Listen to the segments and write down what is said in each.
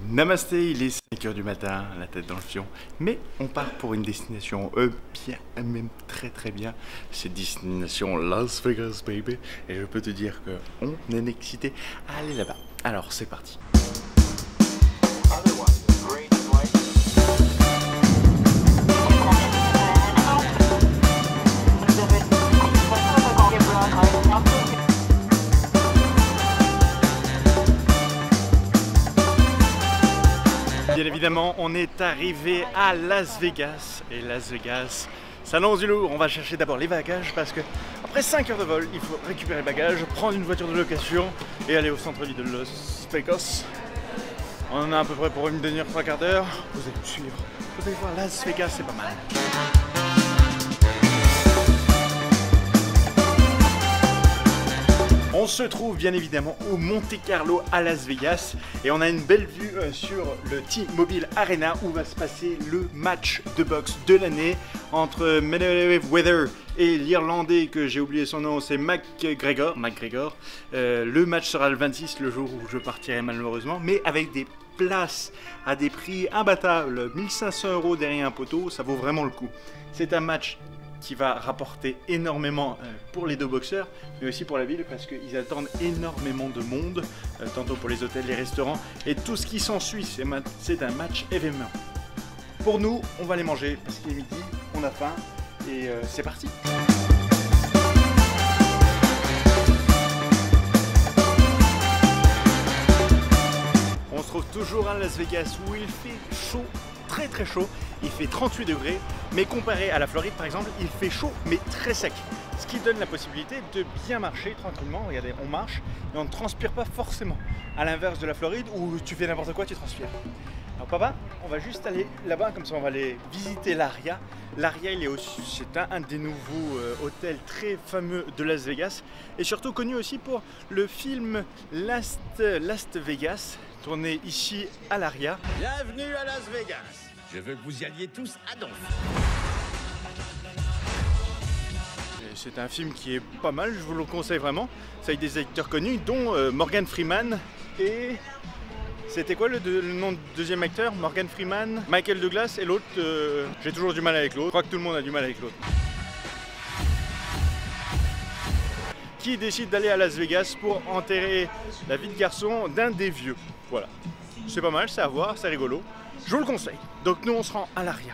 Namasté, il est 5 h du matin, la tête dans le fion, mais on part pour une destination bien, même très bien. C'est destination Las Vegas, baby, et je peux te dire qu'on est excité à aller là-bas. Alors c'est parti. Bien évidemment, on est arrivé à Las Vegas, et Las Vegas s'annonce du lourd. On va chercher d'abord les bagages parce que après 5 heures de vol, il faut récupérer les bagages, prendre une voiture de location et aller au centre-ville de Las Vegas. On en a à peu près pour une demi-heure, 3/4 d'heure. Vous allez me suivre, vous allez voir, Las Vegas c'est pas mal. On se trouve bien évidemment au Monte Carlo à Las Vegas et on a une belle vue sur le T-Mobile Arena où va se passer le match de boxe de l'année entre Mayweather et l'Irlandais que j'ai oublié son nom, c'est McGregor. Le match sera le 26, le jour où je partirai malheureusement, mais avec des places à des prix imbattables, 1500 € derrière un poteau, ça vaut vraiment le coup. C'est un match qui va rapporter énormément pour les deux boxeurs, mais aussi pour la ville parce qu'ils attendent énormément de monde, tantôt pour les hôtels, les restaurants et tout ce qui s'ensuit. C'est un match événement. Pour nous, on va aller manger parce qu'il est midi, on a faim et c'est parti. On se trouve toujours à Las Vegas où il fait chaud, très chaud. Il fait 38 degrés, mais comparé à la Floride par exemple, il fait chaud mais très sec. Ce qui donne la possibilité de bien marcher tranquillement. Regardez, on marche et on ne transpire pas forcément. À l'inverse de la Floride où tu fais n'importe quoi, tu transpires. Alors papa, on va juste aller là-bas, comme ça on va aller visiter l'Aria. L'Aria, c'est un des nouveaux hôtels très fameux de Las Vegas et surtout connu aussi pour le film Last Vegas, tourné ici à l'Aria. Bienvenue à Las Vegas. Je veux que vous y alliez tous à donf. C'est un film qui est pas mal, je vous le conseille vraiment. Ça avec des acteurs connus, dont Morgan Freeman et... C'était quoi le nom du deuxième acteur? Morgan Freeman, Michael Douglas et l'autre, j'ai toujours du mal avec l'autre. Je crois que tout le monde a du mal avec l'autre. Qui décide d'aller à Las Vegas pour enterrer la vie de garçon d'un des vieux. Voilà. C'est pas mal, c'est à voir, c'est rigolo. Je vous le conseille. Donc nous on se rend à l'Aria.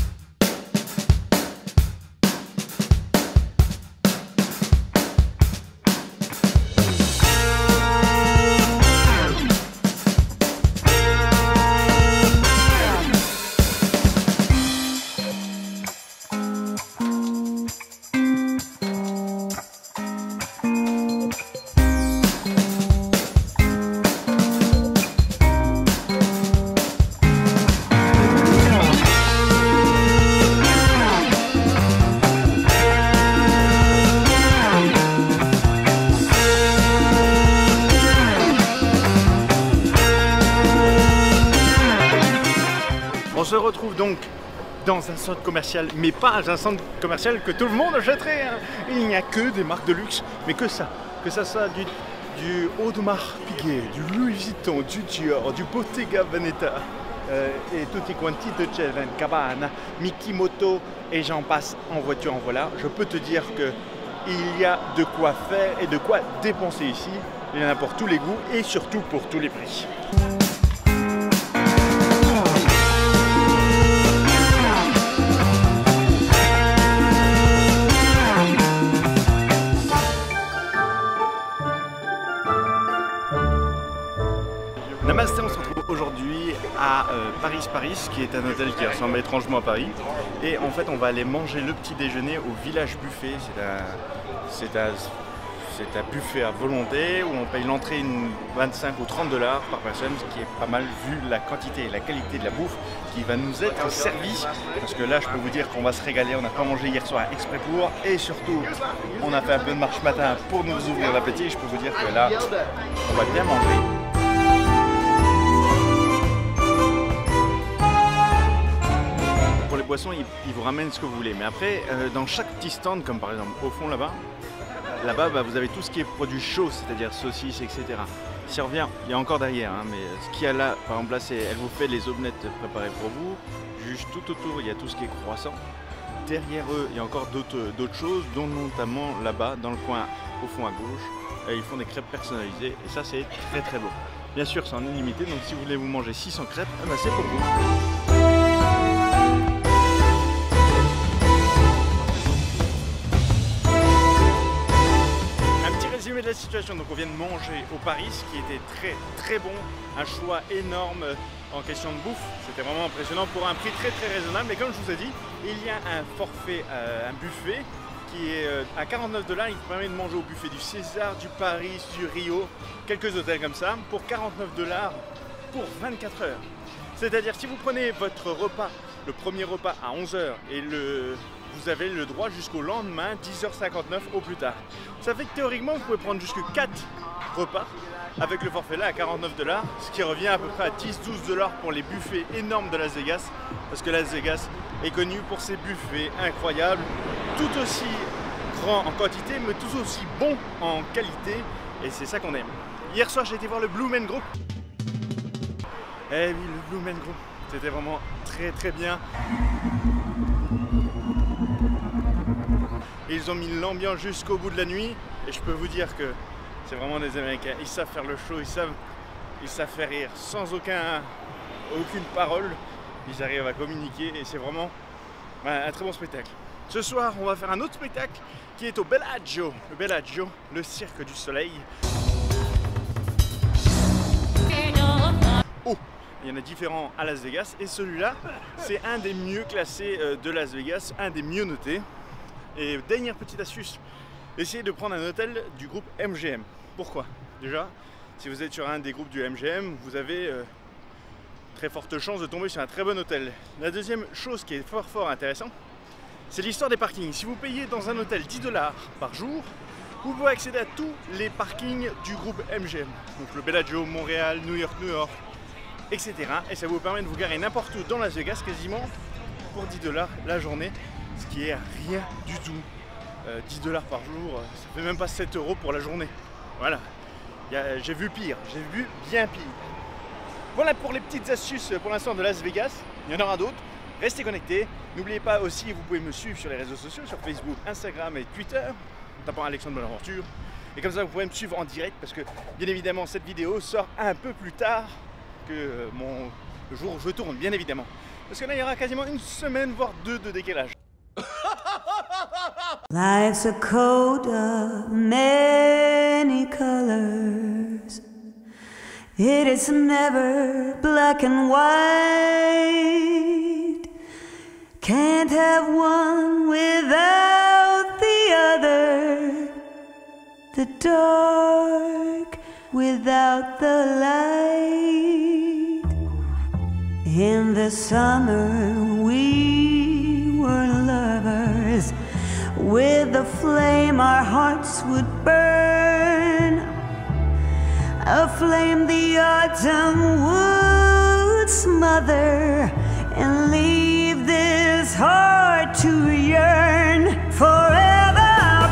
On se retrouve donc dans un centre commercial, mais pas un centre commercial que tout le monde achèterait. Hein. Il n'y a que des marques de luxe, mais que ça soit du Audemars Piguet, du Louis Vuitton, du Dior, du Bottega Veneta et tutti quanti de Cabana, Mikimoto et j'en passe en voiture en voilà. Je peux te dire que il y a de quoi faire et de quoi dépenser ici. Il y en a pour tous les goûts et surtout pour tous les prix. Namasté, on se retrouve aujourd'hui à Paris, qui est un hôtel qui ressemble étrangement à Paris. Et en fait, on va aller manger le petit déjeuner au Village Buffet. C'est un buffet à volonté où on paye l'entrée 25 ou 30 $ par personne, ce qui est pas mal vu la quantité et la qualité de la bouffe qui va nous être servie. Parce que là, je peux vous dire qu'on va se régaler. On n'a pas mangé hier soir exprès pour. Et surtout, on a fait un peu de marche matin pour nous ouvrir l'appétit. Je peux vous dire que là, on va bien manger. Pour les boissons, ils vous ramènent ce que vous voulez. Mais après, dans chaque petit stand, comme par exemple au fond là-bas, vous avez tout ce qui est produit chaud, c'est-à-dire saucisses, etc. Si on revient, il y a encore derrière, hein, mais ce qu'il y a là, par exemple là, elle vous fait les omelettes préparées pour vous. Juste tout autour, il y a tout ce qui est croissant. Derrière eux, il y a encore d'autres choses, dont notamment là-bas, dans le coin, au fond à gauche, ils font des crêpes personnalisées. Et ça, c'est très très beau. Bien sûr, c'est en illimité, donc si vous voulez vous manger 600 crêpes, eh ben, c'est pour vous. De la situation, donc on vient de manger au Paris, ce qui était très très bon, un choix énorme en question de bouffe, c'était vraiment impressionnant pour un prix très très raisonnable. Mais comme je vous ai dit, il y a un forfait, un buffet qui est à 49 $, il vous permet de manger au buffet du César, du Paris, du Rio, quelques hôtels comme ça, pour 49 $ pour 24 heures. C'est-à-dire si vous prenez votre repas, le premier repas à 11 h et vous avez le droit jusqu'au lendemain 10h59 au plus tard. Ça fait que théoriquement vous pouvez prendre jusque 4 repas avec le forfait là à 49 $, ce qui revient à peu près à 10-12 $ pour les buffets énormes de Las Vegas, parce que Las Vegas est connu pour ses buffets incroyables, tout aussi grands en quantité mais tout aussi bons en qualité, et c'est ça qu'on aime. Hier soir j'ai été voir le Blue Man Group. Eh oui, le Blue Man Group, c'était vraiment très très bien. Ils ont mis l'ambiance jusqu'au bout de la nuit et je peux vous dire que c'est vraiment des Américains. Ils savent faire le show, ils savent faire rire sans aucune parole. Ils arrivent à communiquer et c'est vraiment un très bon spectacle. Ce soir, on va faire un autre spectacle qui est au Bellagio. Le Bellagio, le cirque du soleil. Oh, il y en a différents à Las Vegas et celui-là, c'est un des mieux classés de Las Vegas, un des mieux notés. Et dernière petite astuce, essayez de prendre un hôtel du groupe MGM. Pourquoi? Déjà, si vous êtes sur un des groupes du MGM, vous avez très forte chance de tomber sur un très bon hôtel. La deuxième chose qui est fort intéressante, c'est l'histoire des parkings. Si vous payez dans un hôtel 10 $ par jour, vous pouvez accéder à tous les parkings du groupe MGM. Donc le Bellagio, Montréal, New York, etc. Et ça vous permet de vous garer n'importe où dans Las Vegas quasiment pour 10 $ la journée. Ce qui est rien du tout. 10 $ par jour, ça fait même pas 7 € pour la journée. Voilà. J'ai vu pire, j'ai vu bien pire. Voilà pour les petites astuces pour l'instant de Las Vegas. Il y en aura d'autres. Restez connectés. N'oubliez pas aussi, vous pouvez me suivre sur les réseaux sociaux, sur Facebook, Instagram et Twitter, en tapant Alexandre Bonaventure. Et comme ça, vous pouvez me suivre en direct parce que, bien évidemment, cette vidéo sort un peu plus tard que le jour où je tourne, bien évidemment. Parce que là, il y aura quasiment une semaine, voire 2 de décalage. Life's a coat of many colors. It is never black and white. Can't have one without the other. The dark without the light. In the summer we were lovers. With a flame our hearts would burn, a flame the autumn would smother, and leave this heart to yearn forever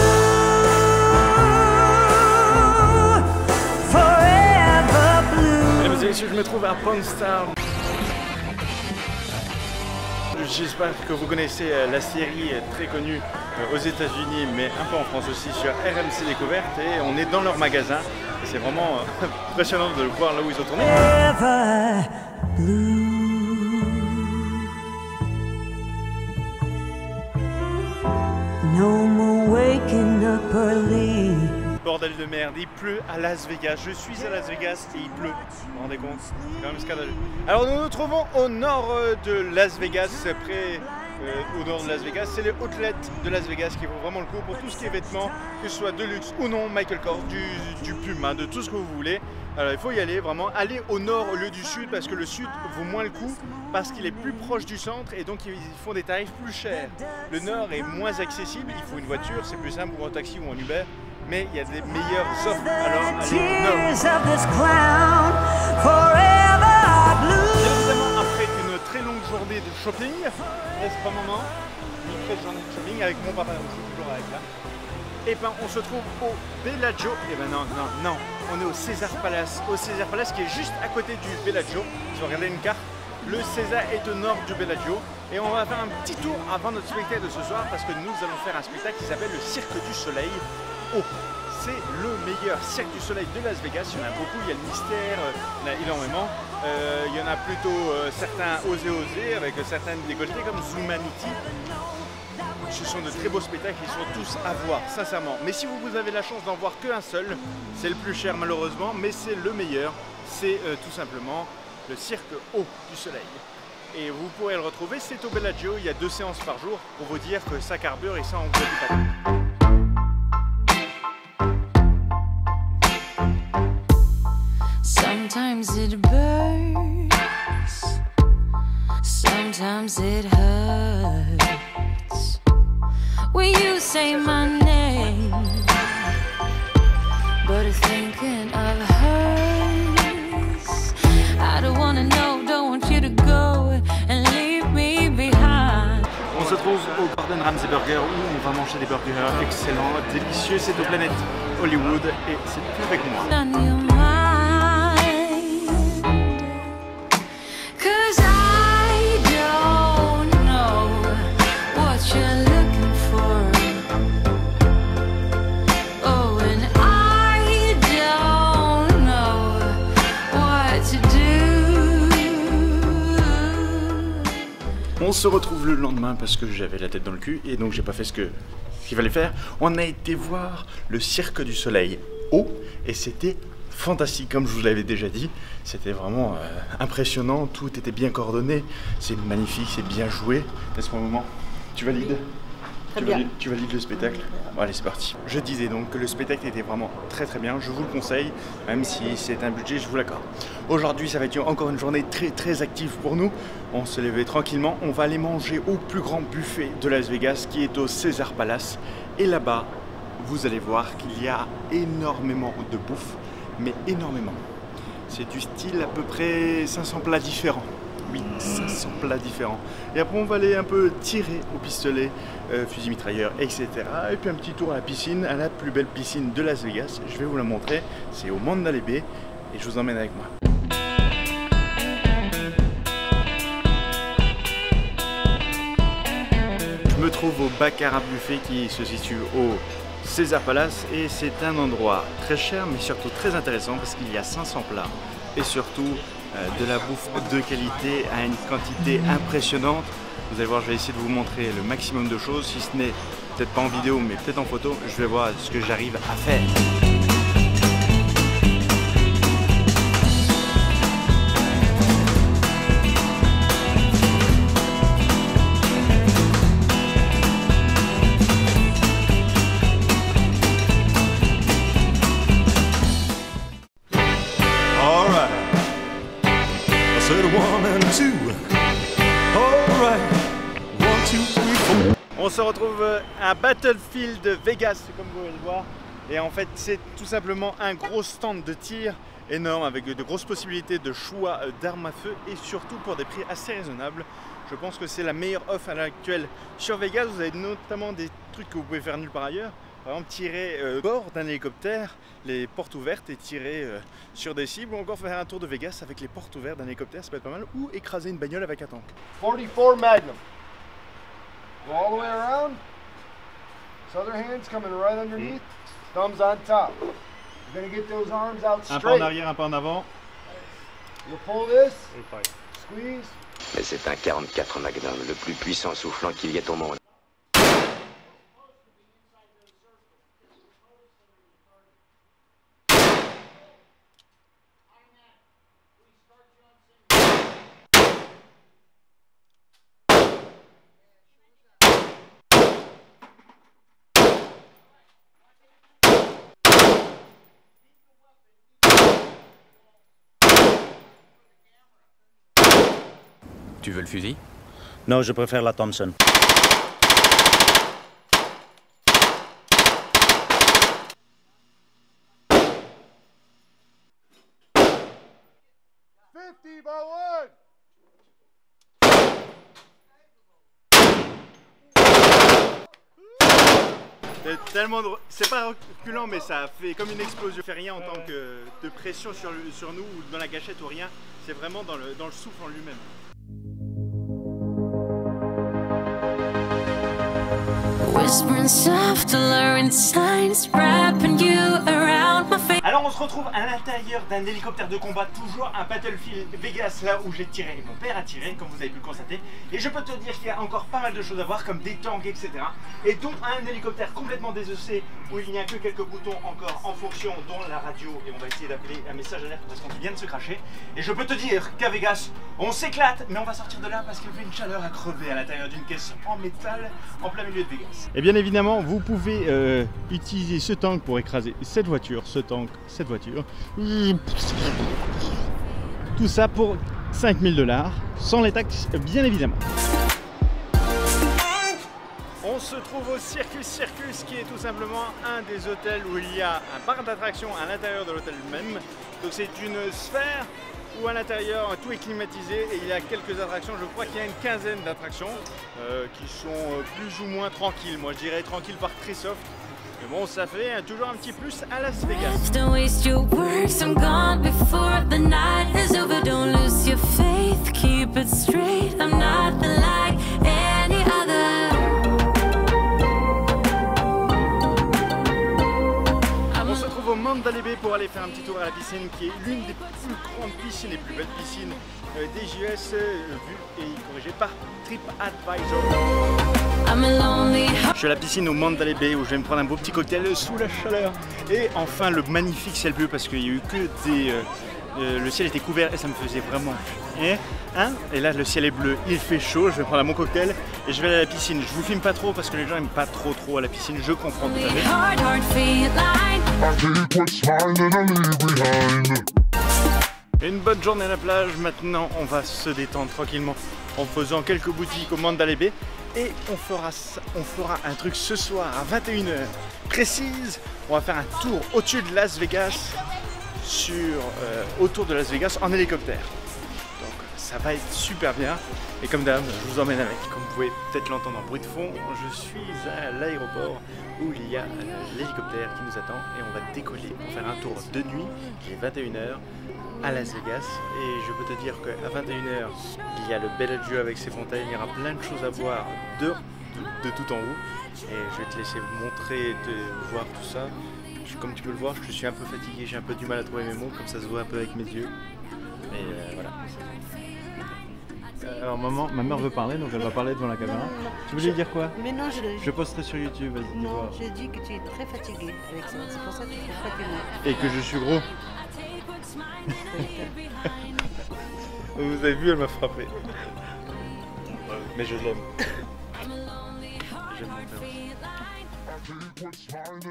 blue, forever blue. Mesdames et messieurs, je me trouve à Pawn Stars. J'espère que vous connaissez la série très connue aux États-Unis, mais un peu en France aussi, sur RMC Découverte. Et on est dans leur magasin. Et c'est vraiment impressionnant de voir là où ils ont tourné. No more waking up early. Bordel de merde, il pleut à Las Vegas. Je suis à Las Vegas et il pleut. Vous vous rendez compte? C'est quand même scandaleux. Alors nous nous trouvons au nord de Las Vegas, près au nord de Las Vegas. C'est les outlets de Las Vegas qui vaut vraiment le coup pour tout ce qui est vêtements, que ce soit de luxe ou non, Michael Kors, du Puma, de tout ce que vous voulez. Alors il faut y aller vraiment, aller au nord au lieu du sud parce que le sud vaut moins le coup parce qu'il est plus proche du centre et donc ils font des tarifs plus chers. Le nord est moins accessible, il faut une voiture, c'est plus simple pour un taxi ou en Uber. Mais il y a des meilleures offres, alors allez, non. Bien évidemment, après une très longue journée de shopping, reste un moment, une très journée de shopping avec mon papa aussi, toujours avec là. Et ben on se trouve au Bellagio. Et ben non, on est au Caesars Palace. Au Caesars Palace qui est juste à côté du Bellagio. Si vous regardez une carte, le Caesars est au nord du Bellagio. Et on va faire un petit tour avant notre spectacle de ce soir parce que nous allons faire un spectacle qui s'appelle le Cirque du Soleil. C'est le meilleur cirque du soleil de Las Vegas. Il y en a beaucoup, il y a le mystère, il y en a énormément. Il y en a plutôt certains osés avec certaines décolletées comme Zumanity. Ce sont de très beaux spectacles, ils sont tous à voir, sincèrement. Mais si vous avez la chance d'en voir qu'un seul, c'est le plus cher malheureusement, mais c'est le meilleur. C'est tout simplement le cirque du soleil. Et vous pourrez le retrouver, c'est au Bellagio, il y a 2 séances par jour pour vous dire que ça carbure et ça en vaut du papier. Sometimes it burns, sometimes it hurts. When you say my name, but thinking of hers. I don't wanna know, don't want you to go and leave me behind. On se trouve au Gordon Ramsay Burger où on va manger des burgers excellents, délicieux. C'est au Planète Hollywood et c'est avec moi. On se retrouve le lendemain parce que j'avais la tête dans le cul et donc j'ai pas fait ce qu'il fallait faire. On a été voir le Cirque du Soleil et c'était fantastique comme je vous l'avais déjà dit. C'était vraiment impressionnant, tout était bien coordonné, c'est magnifique, c'est bien joué. Laisse-moi un moment, tu valides ? Tu valides le spectacle? Bon, allez, c'est parti. Je disais donc que le spectacle était vraiment très bien, je vous le conseille, même si c'est un budget, je vous l'accorde. Aujourd'hui, ça va être encore une journée très active pour nous. On se levait tranquillement, on va aller manger au plus grand buffet de Las Vegas qui est au Caesars Palace. Et là-bas, vous allez voir qu'il y a énormément de bouffe, mais énormément. C'est du style à peu près 500 plats différents. Oui, 500 plats différents. Et après on va aller un peu tirer au pistolet, fusil mitrailleur, etc. Et puis un petit tour à la piscine, à la plus belle piscine de Las Vegas. Je vais vous la montrer, c'est au Mandalay Bay et je vous emmène avec moi. Je me trouve au Baccarat Buffet qui se situe au Caesars Palace et c'est un endroit très cher mais surtout très intéressant parce qu'il y a 500 plats et surtout de la bouffe de qualité à une quantité impressionnante. Vous allez voir, je vais essayer de vous montrer le maximum de choses, si ce n'est peut-être pas en vidéo mais peut-être en photo. Je vais voir ce que j'arrive à faire. On se retrouve à Battlefield Vegas, comme vous pouvez le voir. Et en fait, c'est tout simplement un gros stand de tir énorme avec de grosses possibilités de choix d'armes à feu et surtout pour des prix assez raisonnables. Je pense que c'est la meilleure offre à l'heure actuelle sur Vegas. Vous avez notamment des trucs que vous pouvez faire nulle part ailleurs. Par exemple, tirer bord d'un hélicoptère, les portes ouvertes et tirer sur des cibles, ou encore faire un tour de Vegas avec les portes ouvertes d'un hélicoptère, ça peut être pas mal, ou écraser une bagnole avec un tank. 44 Magnum. Go all the way around. This other hand's coming right underneath. Thumbs on top. You're gonna get those arms out straight. Un pas en arrière, un pas en avant. You pull this. Squeeze. Et c'est un 44 Magnum, le plus puissant soufflant qu'il y ait au monde. Tu veux le fusil? Non, je préfère la Thompson. Tellement c'est pas reculant, mais ça fait comme une explosion. Ça fait rien en tant que de pression sur nous ou dans la gâchette ou rien. C'est vraiment dans le souffle en lui-même. Whispering soft, alluring signs, wrapping you around my face. Alors on se retrouve à l'intérieur d'un hélicoptère de combat, toujours un Battlefield Vegas, là où j'ai tiré, mon père a tiré, comme vous avez pu le constater. Et je peux te dire qu'il y a encore pas mal de choses à voir, comme des tanks, etc. Et dont un hélicoptère complètement désossé, où il n'y a que quelques boutons encore en fonction, dont la radio. Et on va essayer d'appeler un message d'alerte parce qu'on vient de se cracher. Et je peux te dire qu'à Vegas, on s'éclate, mais on va sortir de là parce qu'il fait une chaleur à crever à l'intérieur d'une caisse en métal, en plein milieu de Vegas. Et bien évidemment, vous pouvez utiliser ce tank pour écraser cette voiture, cette voiture. Tout ça pour 5 000 $, sans les taxes bien évidemment. On se trouve au Circus, qui est tout simplement un des hôtels où il y a un parc d'attractions à l'intérieur de l'hôtel même. Donc c'est une sphère où à l'intérieur tout est climatisé et il y a quelques attractions. Je crois qu'il y a une quinzaine d'attractions qui sont plus ou moins tranquilles. Moi je dirais tranquille par très soft. Mais bon, ça fait toujours un petit plus à Las Vegas. Don't waste your words, I'm gone before the night is over. Don't lose your faith, keep it straight. I'm nothing like any other. On se trouve au Mandalay Bay pour aller faire un petit tour à la piscine qui est l'une des plus grandes piscines, les plus belles piscines des US, vues et corrigées par TripAdvisor. Je suis à la piscine au Mandalay Bay où je vais me prendre un beau petit cocktail sous la chaleur. Et enfin le magnifique ciel bleu parce qu'il n'y a eu que des... le ciel était couvert et ça me faisait vraiment... Et là le ciel est bleu, il fait chaud, je vais prendre mon cocktail et je vais aller à la piscine. Je vous filme pas trop parce que les gens n'aiment pas trop à la piscine, je comprends tout à fait. Une bonne journée à la plage, maintenant on va se détendre tranquillement en faisant quelques boutiques au Mandalay Bay. Et on fera un truc ce soir à 21 h précise. On va faire un tour au-dessus de Las Vegas, autour de Las Vegas en hélicoptère. Donc ça va être super bien. Et comme d'hab, je vous emmène avec. Comme vous pouvez peut-être l'entendre en bruit de fond, je suis à l'aéroport où il y a l'hélicoptère qui nous attend. Et on va décoller pour faire un tour de nuit, il est 21 h à Las Vegas. Et je peux te dire qu'à 21 h, il y a le Bellagio avec ses fontaines, il y aura plein de choses à voir de tout en haut. Et je vais te laisser vous montrer, voir tout ça. Comme tu peux le voir, je suis un peu fatigué, j'ai un peu du mal à trouver mes mots, comme ça se voit un peu avec mes yeux. Et voilà. Alors maman, ma mère veut parler, donc elle va parler devant la caméra. Non. Tu voulais dire quoi? Mais non, je posterai sur YouTube, vas-y. Non, j'ai dit que tu es très fatigué avec ça, c'est pour ça que tu ne fais pas tes mots. Et que je suis gros. Vous avez vu, elle m'a frappé. Mais je l'aime. J'aime mon père aussi.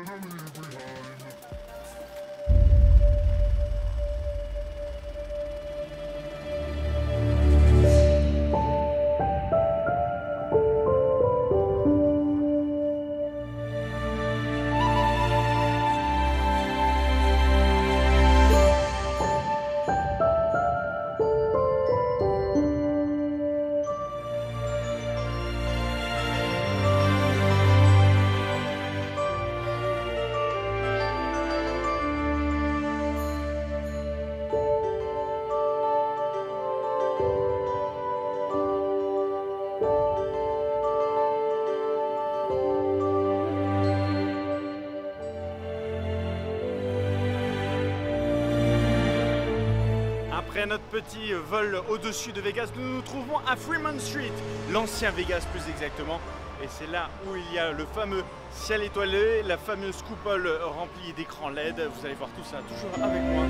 Après notre petit vol au-dessus de Vegas, nous nous trouvons à Fremont Street, l'ancien Vegas plus exactement. Et c'est là où il y a le fameux ciel étoilé, la fameuse coupole remplie d'écrans LED. Vous allez voir tout ça toujours avec moi.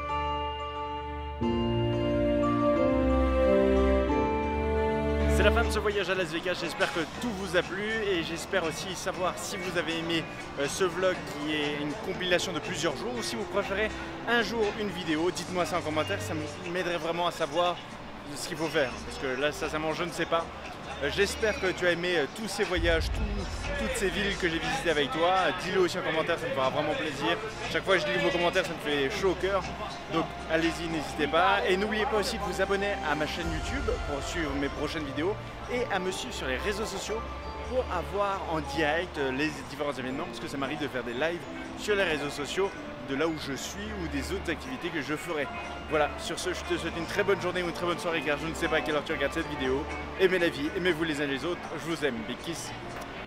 C'est la fin de ce voyage à Las Vegas. J'espère que tout vous a plu et j'espère aussi savoir si vous avez aimé ce vlog qui est une compilation de plusieurs jours ou si vous préférez un jour une vidéo. Dites-moi ça en commentaire, ça m'aiderait vraiment à savoir ce qu'il faut faire parce que là sincèrement je ne sais pas. J'espère que tu as aimé tous ces voyages, toutes ces villes que j'ai visitées avec toi. Dis-le aussi en commentaire, ça me fera vraiment plaisir. Chaque fois que je lis vos commentaires, ça me fait chaud au cœur. Donc allez-y, n'hésitez pas. Et n'oubliez pas aussi de vous abonner à ma chaîne YouTube pour suivre mes prochaines vidéos et à me suivre sur les réseaux sociaux pour avoir en direct les différents événements parce que ça m'arrive de faire des lives sur les réseaux sociaux de là où je suis ou des autres activités que je ferai. Voilà, sur ce, je te souhaite une très bonne journée ou une très bonne soirée car je ne sais pas à quelle heure tu regardes cette vidéo. Aimez la vie, aimez-vous les uns les autres, je vous aime, big kiss,